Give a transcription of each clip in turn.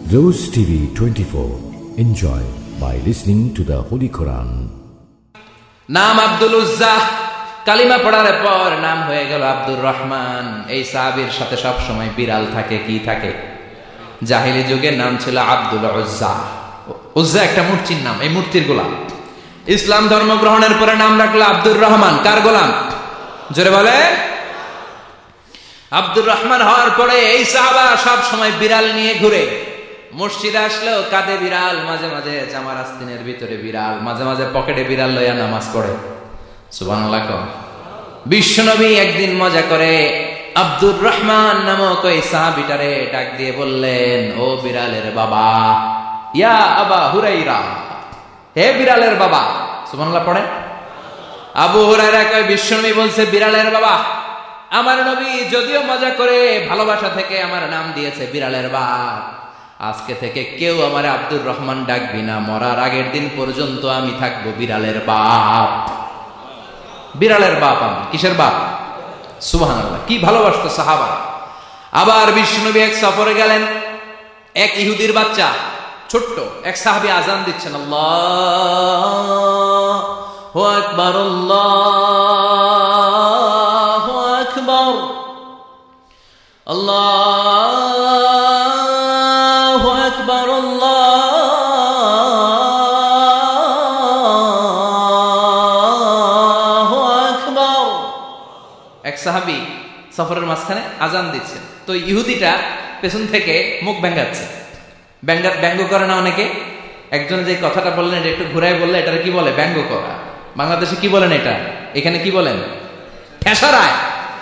Rose TV 24. Enjoy by listening to the Holy Quran. নাম আব্দুল উজ্জা, কালিমা পড়ার পর নাম হয়ে গেল আব্দুর রহমান। এই সাহাবীর সাথে সব সময় বিড়াল থাকে। কি থাকে? জাহিলি যুগে নাম ছিল আব্দুল উজ্জা। উজ্জা একটা মূর্তির নাম, এই মূর্তির গোলাম। ইসলাম ধর্ম গ্রহণের পরে নাম রাখলো আব্দুর রহমান। কার গোলাম? জোরে বলে। আব্দুর রহমান হওয়ার পরে এই সাহাবা সব সময় বিড়াল নিয়ে ঘুরে। মসজিদে আসলেও কাঁধে বিড়াল, মাঝে মাঝে জামার আস্তিনের ভিতরে বিড়াল, মাঝে মাঝে পকেটে বিড়াল লইয়া নামাজ পড়ে। সুবহানাল্লাহ। বিশ্বনবী একদিন মজা করে আব্দুর রহমান নামক ওই সাহাবীটারে ডাক দিয়ে বললেন, ও বিড়ালের বাবা, ইয়া আবা হুরাইরা, হে বিড়ালের বাবা। সুবহানাল্লাহ পড়ে। আবু হুরায়রা কয়, বিশ্বনবী বলছে বিড়ালের বাবা। আমার নবী যদিও মজা করে ভালোবাসা থেকে আমার নাম দিয়েছে বিড়ালের বাপ, আজকে থেকে কেউ আমার আব্দুর রহমান ডাকবি না, মরার আগের দিন পর্যন্ত আমি থাকবো বিড়ালের বাপ। বিড়ালের বাপ আমি। কিসের বাপ? সুবহানাল্লাহ। কি ভালোবাসতো সাহাবা। আবার বিশ্বনবী এক সফরে গেলেন, এক ইহুদির বাচ্চা ছোট্ট এক সাহাবী আজান দিচ্ছেন, আল্লাহু আকবার, আল্লাহু আকবার, আল্লাহু আকবার, আল্লাহু আকবার। এক সাহাবী সফরের মাঝখানে আজান দিচ্ছে, তো ইহুদিটা পেছন থেকে মুখ ভেঙ্গাচ্ছে। ব্যঙ্গ করে না অনেকে? একজন যে কথাটা বললেন এটা একটু ঘুরাই বললে এটার কি বলে? ব্যঙ্গ করা। বাংলাদেশে কি বলেন এটা? এখানে কি বলেন? ঠেসারায়।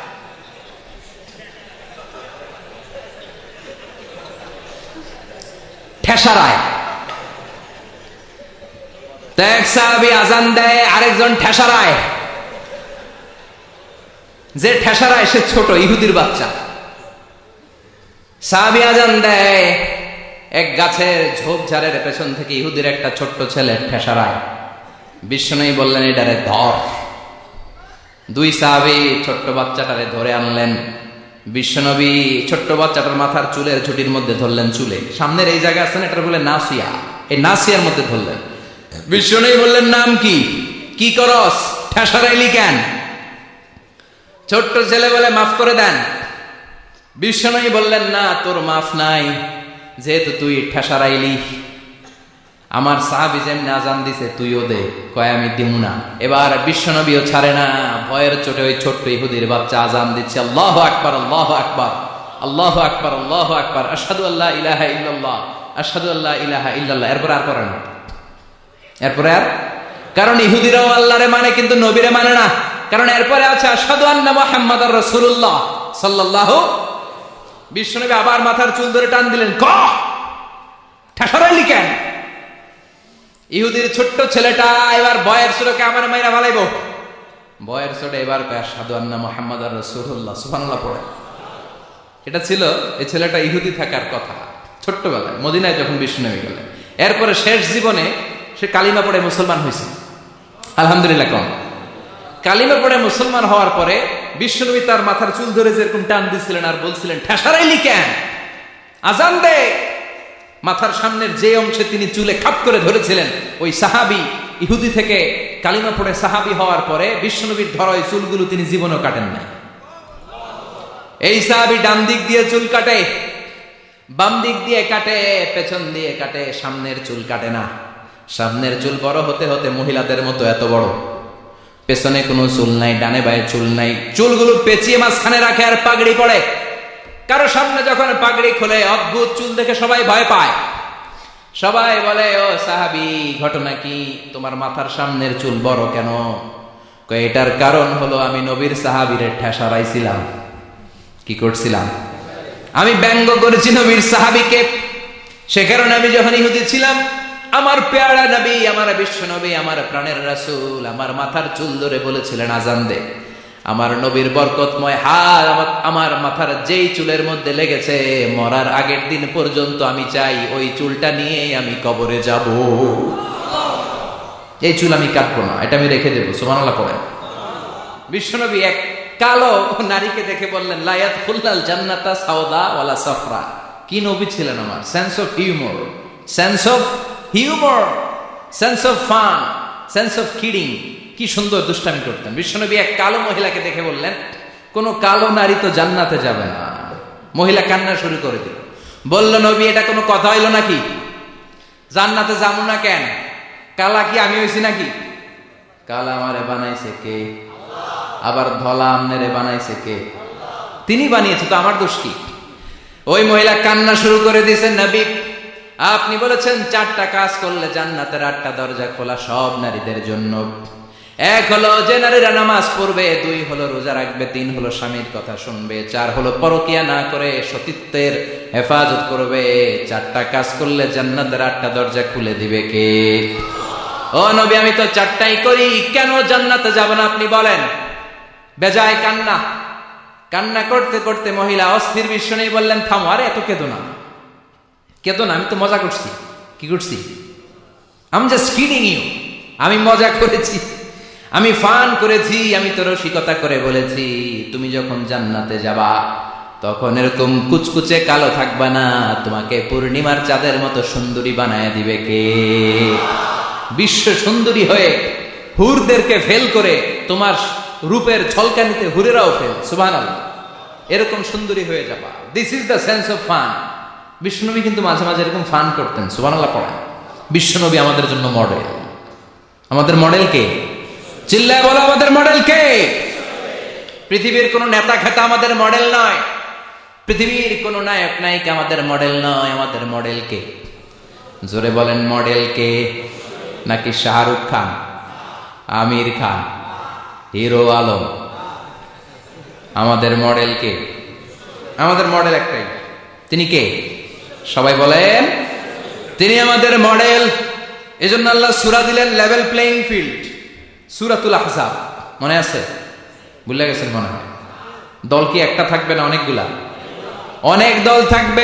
ঠেসারায়। তো এক সাহাবী আজান দেয়, আরেকজন ঠেসারায়। যে ঠেসারায় সে ছোট ইহুদির বাচ্চা। সাহাবী আজান দেয়, এক গাছের ঝোপঝাড়ের পেছন থেকে ইহুদির একটা ছোট্ট ছেলে ঠেসারায়। বিশ্বনবী বললেন, এটারে ধর। দুই সাহাবী ছোট্ট বাচ্চাটারে ধরে আনলেন। বিশ্বনবী ছোট্ট বাচ্চাটার মাথার চুলের ঝুটির মধ্যে ধরলেন, চুলে সামনের এই জায়গা আছে না, এটা বলে নাসিয়া, এই নাসিয়ার মধ্যে ধরলেন। বিশ্বনবী বললেন, নাম কি? কি করস? ঠেসারাইলি কেন? ছোট্ট ছেলে বলে, মাফ করে দেন। বিশ্বনবী বললেন, না, তোর মাফ নাই, যেহেতু তুই ঠেসারাইলি। আমার সাহাবী যেমনি আজান দিছে তুইও দে। কয়, আমি দিমু না। এবার বিশ্বনবীও ছাড়ে না, ভয়ের চোটে ওই ছোট্ট ইহুদির বাচ্চা আজান দিচ্ছে, আল্লাহু আকবার, আল্লাহু আকবার, আল্লাহু আকবার, আল্লাহু আকবার, আশহাদু আল্লা ইলাহা ইল্লাল্লাহ, আশহাদু আল্লা ইলাহা ইল্লাল্লাহ। এরপর আর পড়ে না। এরপরে আর, কারণ ইহুদিরাও আল্লাহরে মানে কিন্তু নবীরে মানে না। কারণ এরপরে আছে আশহাদু আন্না মুহাম্মাদার রাসূলুল্লাহ সাল্লাল্লাহু। বিশ্বনবী আবার মাথার চুল ধরে টান দিলেন, ক ঠেসারাইলি কেন? ইহুদির ছোট্ট ছেলেটা এবার বয়ের সুরকে আমার মাইরা ভালাইব। বয়ের সুরে এবার আশহাদু আন্না মুহাম্মাদার রাসূলুল্লাহ, সুবহানাল্লাহ পড়ে। এটা ছিল এই ছেলেটা ইহুদি থাকার কথা ছোট্টবেলায়, মদিনায় যখন বিশ্বনবী গেলেন। এরপরে শেষ জীবনে সে কালিমা পড়ে মুসলমান হয়েছে। আলহামদুলিল্লাহ। কম কালিমা পড়ে মুসলমান হওয়ার পরে বিশ্বনবী তার মাথার চুল ধরে যেরকম টান দিছিলেন আর বলছিলেন, ঠেসারাইলি কেন? আজান দে। মাথার সামনের যে অংশে তিনি চুলে খাপ করে ধরেছিলেন, ওই সাহাবী ইহুদি থেকে কালিমা পড়ে সাহাবী হওয়ার পরে বিশ্বনবীর ধরা ওই চুলগুলো তিনি জীবনেও কাটেন নাই। এই সাহাবী ডান দিক দিয়ে চুল কাটে, বাম দিক দিয়ে কাটে, পেছন দিয়ে কাটে, সামনের চুল কাটে না। সামনের চুল বড় হতে হতে মহিলাদের মতো এত বড়, পেছনে কোনো চুল নাই, ডানে বায়ে চুল নাই। চুলগুলো পেঁচিয়ে মাঝখানে রাখে আর পাগড়ি পড়ে। কারো সামনে যখন পাগড়ি খোলে অদ্ভুত চুল দেখে সবাই ভয় পায়। সবাই বলে, ও সাহাবী, ঘটনা কি? তোমার মাথার সামনের চুল বড় কেন? এটার কারণ হলো আমি নবীর সাহাবীরে ঠেসারাইছিলাম। কি করছিলাম? আমি ব্যঙ্গ করেছি নবীর সাহাবীকে। সে কারণে আমি যখন ইহুদি ছিলাম, আমার পেয়ারা নবী, আমার বিশ্ব নবী, আমার প্রাণের রাসূল আমার মাথার চুল ধরে বলেছিলেন আজান দে। আমার নবীর বরকতময় হাত আমার মাথার যেই চুলের মধ্যে লেগেছে, মরার আগের দিন পর্যন্ত আমি চাই ওই চুলটা নিয়ে আমি কবরে যাব। এই চুল আমি কাটবো না, এটা আমি রেখে দেবো। সুবহানাল্লাহ পড়ে। বিশ্বনবী এক কালো নারীকে দেখে বললেন, লা ইয়াদখুলুল জান্নাতা সাওদা ওয়ালা সাফরা, কি নবী ছিলেন আমার! Sense of humour, sense of humour, sense of fun, sense of kidding. কি সুন্দর দুষ্টামি করতেন। বিশ্বনবী এক কালো মহিলাকে দেখে বললেন, কোন কালো নারী তো জান্নাতে যাবে না। মহিলা কান্না শুরু করে দিল, বলল, নবী এটা কোনো কথা হইল নাকি? জান্নাতে যাবো না কেন? কালা কি আমি হইছি নাকি? কালা আমারে বানাইছে কে? আবার ধলা আমনেরে বানাইছে কে? তিনি বানিয়েছে, তো আমার দোষ কি? ওই মহিলা কান্না শুরু করে দিয়েছেন, নবী আপনি বলেছেন 4টা কাজ করলে জান্নাতের 8টা দরজা খোলা, সব নারীদের জন্য। 1 হলো যে নারীরা নামাজ পড়বে, 2 হলো রোজা রাখবে, 3 হলো স্বামীর কথা শুনবে, 4 হলো পরকিয়া না করে সতীত্বের হেফাজত করবে। 4টা কাজ করলে জান্নাতের 8টা দরজা খুলে দিবে কে? ও নবী আমি তো 4টাই করি, কেন জান্নাতে যাব না আপনি বলেন? বেজায় কান্না, কান্না করতে করতে মহিলা অস্থির। বিশ্ব নেই বললেন, থামো, আরে এত কেঁদো না, কেঁদো না, আমি তো মজা করছি। কি করছি? I am just kidding you. আমি মজা করেছি, আমি ফান করেছি, আমি তো রসিকতা করে বলেছি তুমি যখন জান্নাতে যাবা তখন এরকম কুচকুচে কালো থাকবা না, তোমাকে পূর্ণিমার চাঁদের মতো সুন্দরী বানায় দিবে কে? বিশ্ব সুন্দরী হয়ে হুরদেরকে ফেল করে তোমার রূপের ঝলকানিতে হুরেরাও ফেল। সুবহানাল্লাহ, এরকম সুন্দরী হয়ে যাবা। This is the sense of fun. বিশ্বনবী কিন্তু মাঝে মাঝে এরকম ফান করতেন। সুবহানাল্লাহ পড়েন। বিশ্বনবী আমাদের জন্য মডেল। আমাদের মডেল কে? চিল্লায় বলো, আমাদের মডেল কে? পৃথিবীর কোন নেতা খেতা আমাদের মডেল নয়, পৃথিবীর কোন নায়ক নায়িকা আমাদের মডেল নয়। আমাদের মডেল কে? জোরে বলেন, মডেল কে? নাকি শাহরুখ খান, আমির খান, হিরো আলম? আমাদের মডেল কে? আমাদের মডেল একটাই, তিনি কে? সবাই বলেন, তিনি আমাদের মডেল। এজন্য আল্লাহ সূরা দিলেন লেভেল প্লেইং ফিল্ড, সূরাতুল আহজাব। মনে আছে? ভুলে গেছেন মনে হয়। দল কি একটা থাকবে না অনেকগুলা? অনেক দল থাকবে,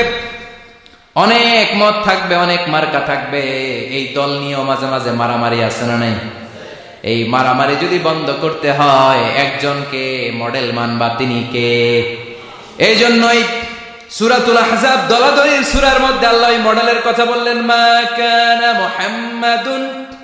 অনেক মত থাকবে, অনেক মার্কা থাকবে। এই দল নিয়েও মাঝে মাঝে মারামারি আছে না নাই? এই মারামারি যদি বন্ধ করতে হয়, একজনকে মডেল মানবা, তিনি কে? এই জন্যই সূরাতুল আহজাব দলাদলির সূরার মধ্যে আল্লাহ এই মডেলের কথা বললেন, মা কানা মুহাম্মাদুন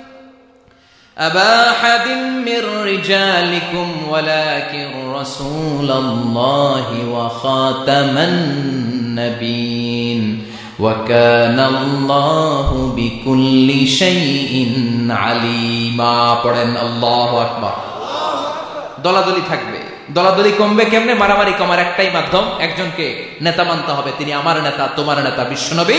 আবা আহাদিন মির রিজালিকুম ওয়ালাকিন রাসূলুল্লাহি ওয়া খাতামান নাবিয়্যিন ওয়া কানা আল্লাহু বিকুল্লি শাইইন আলিমা। পড়েন আল্লাহু আকবার। দলাদলি থাকবে, দলাদলি কমবে কেমনে? মারামারি কমার একটাই মাধ্যম, একজনকে নেতা মানতে হবে, তিনি আমার নেতা, তোমার নেতা, বিশ্বনবী।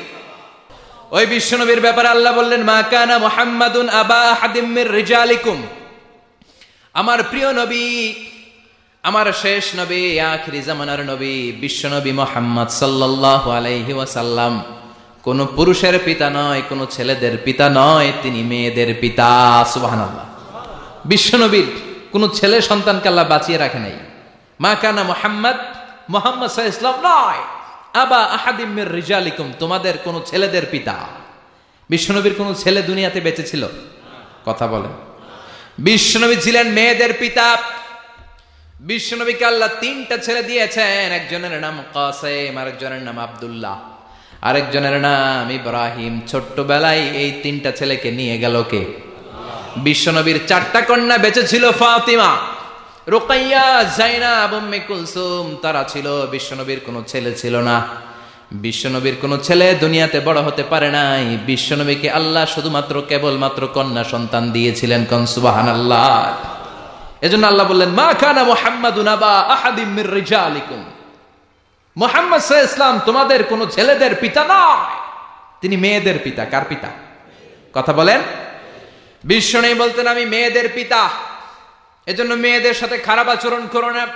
ওই বিশ্বনবীর ব্যাপারে আল্লাহ বললেন, মা কানা মুহাম্মাদুন আবা আহাদিম মির রিজালিকুম। আমার প্রিয় নবী, আমার শেষ নবী, আখিরি জামানার নবী বিশ্বনবী মুহাম্মদ সাল্লাল্লাহু আলাইহি ওয়াসাল্লাম কোন পুরুষের পিতা নয়, কোন ছেলেদের পিতা নয়, তিনি মেয়েদের পিতা। সুবহানাল্লাহ। বিশ্বনবীর কোন ছেলে সন্তানকে আল্লাহ বাঁচিয়ে রাখে নাই। মা কানা মুহাম্মদ, মুহাম্মদ সাল্লাল্লাহু আলাইহি ওয়াসাল্লাম নয়, আবা আহাদিম মির রিজালিকুম, তোমাদের কোন ছেলেদের পিতা। বিশ্বনবীর কোন ছেলে দুনিয়াতে বেঁচে ছিল? কথা বলেন। বিশ্বনবী ছিলেন মেয়েদের পিতা। বিশ্বনবীকে আল্লাহ 3টা ছেলে দিয়েছেন। একজনের নাম কাসেম, আরেকজনের নাম আব্দুল্লাহ, আরেকজনের নাম ইব্রাহিম। ছোট্টবেলায় এই 3টা ছেলেকে নিয়ে গেল কে? বিশ্বনবীর 4টা কন্যা বেঁচে ছিল, ফাতিমা, রুকাইয়া, যায়নাব, উম্মে কুলসুম, তারা ছিল। বিশ্বনবীর কোনো ছেলে ছিল না। বিশ্বনবীর কোনো ছেলে দুনিয়াতে বড় হতে পারে নাই। বিশ্বনবীকে আল্লাহ শুধুমাত্র কেবলমাত্র কন্যা সন্তান দিয়েছিলেন। কোন সুবহানাল্লাহ। এজন্য আল্লাহ বললেন, মা কানা মুহাম্মাদুন আবা আহাদিম মির রিজালিকুম, মুহাম্মদ সাল্লাল্লাহু আলাইহি ওয়াসাল্লাম তোমাদের কোন ছেলেদের পিতা নয়, তিনি মেয়েদের পিতা। কার পিতা? কথা বলেন। বিশ্বনবী বলতেন, আমি মেয়েদের পিতা, এজন্য মেয়েদের সাথে খারাপ আচরণ করো না।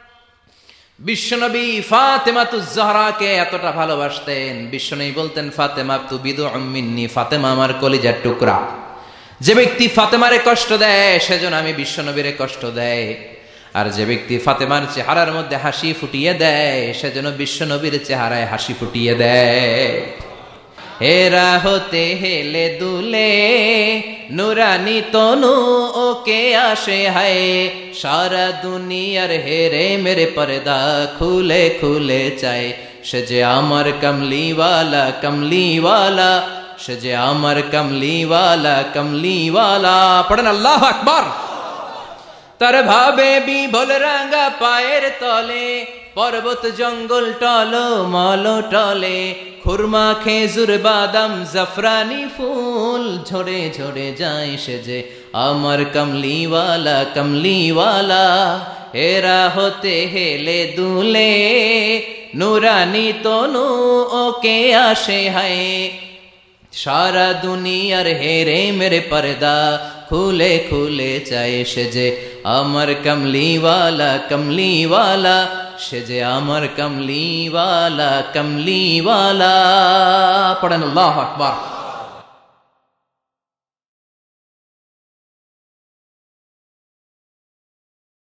বিশ্বনবী ফাতেমাতুজ জাহরাকে এতটা ভালোবাসতেন, বিশ্বনবী বলতেন, ফাতেমা তু বিদউম মিন্নি, ফাতেমা আমার কলিজার টুকরা। যে ব্যক্তি ফাতেমারে কষ্ট দেয় সেজন্য আমি বিশ্বনবীরে কষ্ট দেয়, আর যে ব্যক্তি ফাতেমার চেহারার মধ্যে হাসি ফুটিয়ে দেয় সেজন্য বিশ্বনবীর চেহারায় হাসি ফুটিয়ে দেয়। হেরা হতে হেলে দুলে নুরানি তনু ওকে আসে হায়, সারা দুনিয়ার হেরে মেরে পর্দা খুলে খুলে চায়, সে যে আমার কমলিওয়ালা কমলিওয়ালা, সে যে আমার কমলিওয়ালা কমলিওয়ালা। পড়েন আল্লাহু আকবার। তার ভাবে বিভোল রাঙা পায়ের তলে, পর্বত জঙ্গল টলো মল টলে, খুরমা খেজুর বাদাম জাফরানি ফুল ঝরে ঝরে যায় সে যে আমার কমলিওয়ালা কমলিওয়ালা। এরা হতে হেলে দুলে নুরানি তনু ওকে আসে হায়, সারা দুনিয়ার হেরে মেরে পর্দা খুলে খুলে চায় সে যে আমার কমলিওয়ালা কমলিওয়ালা, সে যে আমার কমলিওয়ালা কমলিওয়ালা। পড়েন আল্লাহু আকবার।